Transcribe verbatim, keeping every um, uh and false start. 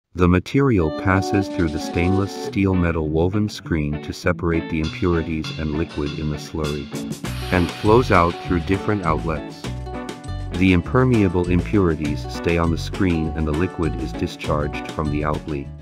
The material passes through the stainless steel metal woven screen to separate the impurities and liquid in the slurry, and flows out through different outlets. The impermeable impurities stay on the screen and the liquid is discharged from the outlet.